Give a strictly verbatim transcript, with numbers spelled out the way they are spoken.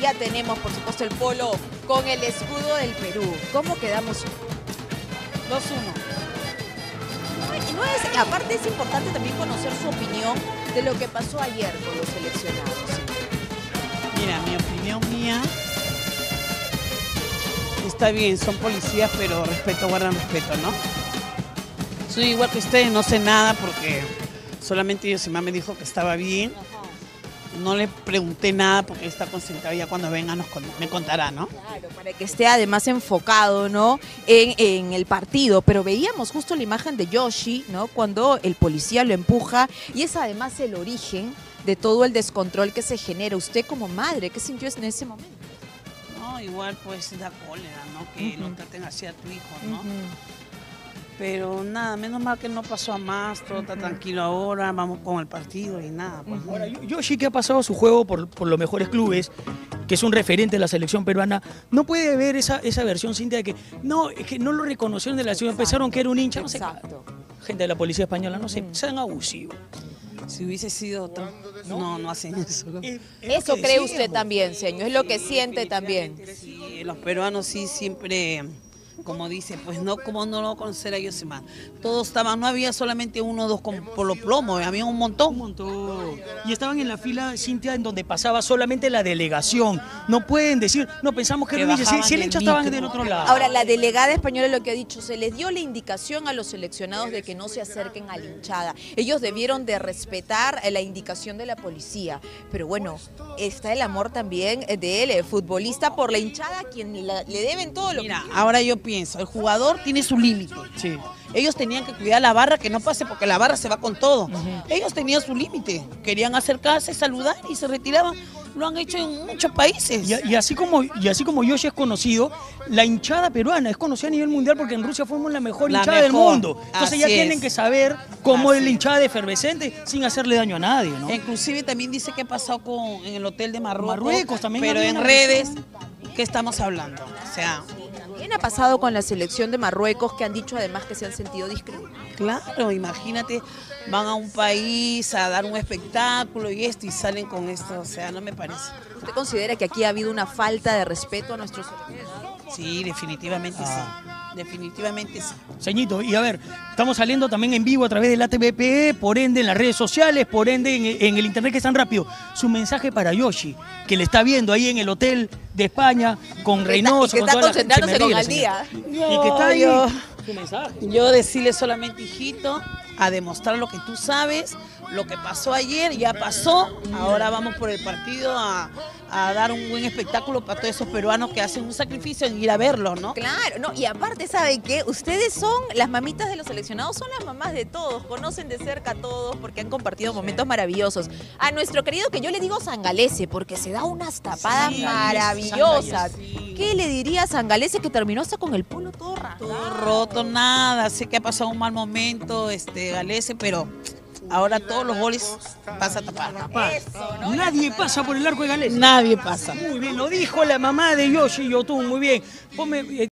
ya tenemos, por supuesto, el polo con el escudo del Perú. ¿Cómo quedamos? dos uno. No, no es, aparte es importante también conocer su opinión de lo que pasó ayer con los seleccionados. Mira, mi opinión mía, está bien, son policías, pero respeto, guardan respeto, ¿no? Soy igual que ustedes, no sé nada porque solamente Yosimar me dijo que estaba bien. No le pregunté nada porque está concentrado, ya cuando venga nos, me contará, ¿no? Claro, para que esté además enfocado, ¿no? En, en el partido, pero veíamos justo la imagen de Yoshi, ¿no? Cuando el policía lo empuja y es además el origen de todo el descontrol que se genera. Usted como madre, ¿qué sintió en ese momento? No, igual pues da cólera, ¿no? Que uh-huh. lo traten así a tu hijo, ¿no? Uh-huh. Pero nada, menos mal que no pasó a más, todo está tranquilo ahora, vamos con el partido y nada. Pues. Ahora, Yoshi, que ha pasado su juego por, por los mejores clubes, que es un referente de la selección peruana, no puede ver esa, esa versión, Cintia, de que no, es que no lo reconocieron de la selección, pensaron que era un hincha, no sé. Exacto. Gente de la policía española, no sé, sean abusivos. Si hubiese sido otro, no, no hacen eso. Es, eso cree usted también, señor, es lo que siente también. Sí, los peruanos sí siempre... Como dice, pues no, como no lo conocer a Yosimar. Todos estaban, no había solamente uno o dos con, por los plomos, había un montón. Un montón. Y estaban en la fila, Cintia, en donde pasaba solamente la delegación. No pueden decir, no, pensamos que, que era un hincha, si, si el hincha estaban del otro lado. Ahora, la delegada española lo que ha dicho, se les dio la indicación a los seleccionados de que no se acerquen a la hinchada. Ellos debieron de respetar la indicación de la policía. Pero bueno, está el amor también del futbolista por la hinchada, a quien la, le deben todo lo Mira, que... Mira, ahora yo pienso, el jugador tiene su límite. Sí. Ellos tenían que cuidar la barra, que no pase porque la barra se va con todo. Uh-huh. Ellos tenían su límite, querían acercarse, saludar y se retiraban. Lo han hecho en muchos países. Y, y, así como, y así como Yoshi es conocido, la hinchada peruana es conocida a nivel mundial porque en Rusia fuimos la mejor la hinchada mejor. del mundo. Entonces así ya es. tienen que saber cómo así es la hinchada de efervescente sin hacerle daño a nadie, ¿no? Inclusive también dice que ha pasado con, en el hotel de Marruecos. Marruecos también. Pero en redes, ¿qué estamos hablando? O sea... ¿Qué ha pasado con la selección de Marruecos que han dicho además que se han sentido discriminados? Claro, imagínate, van a un país a dar un espectáculo y esto y salen con esto, o sea, no me parece. ¿Usted considera que aquí ha habido una falta de respeto a nuestros seleccionados? Sí, definitivamente ah. sí. Definitivamente sí. Señito, y a ver, estamos saliendo también en vivo a través de la T V P, por ende en las redes sociales, por ende en, en el internet que es tan rápido. Su mensaje para Yoshi, que le está viendo ahí en el hotel de España con Reynoso, con toda la gente. Que está concentrándose con al día. Yo, y que está ahí. Yo, su mensaje. Yo decirle solamente, hijito, a demostrar lo que tú sabes, lo que pasó ayer ya pasó, ahora vamos por el partido a, a dar un buen espectáculo para todos esos peruanos que hacen un sacrificio en ir a verlo, ¿no? Claro, no, y aparte, ¿saben qué? Ustedes son, las mamitas de los seleccionados, son las mamás de todos, conocen de cerca a todos porque han compartido momentos maravillosos. A nuestro querido, que yo le digo Sangalese, porque se da unas tapadas sí, maravillosas. Sí. ¿Qué le diría a Sangalese que terminó hasta con el polo todo roto? Todo roto, nada, sé que ha pasado un mal momento, este, Galese, pero... Ahora todos los goles pasa a tapar. Eso, ¿no? Nadie pasa por el arco de Galese. Nadie pasa. Muy bien, lo dijo la mamá de Yoshi Yotun, muy bien. Ponme,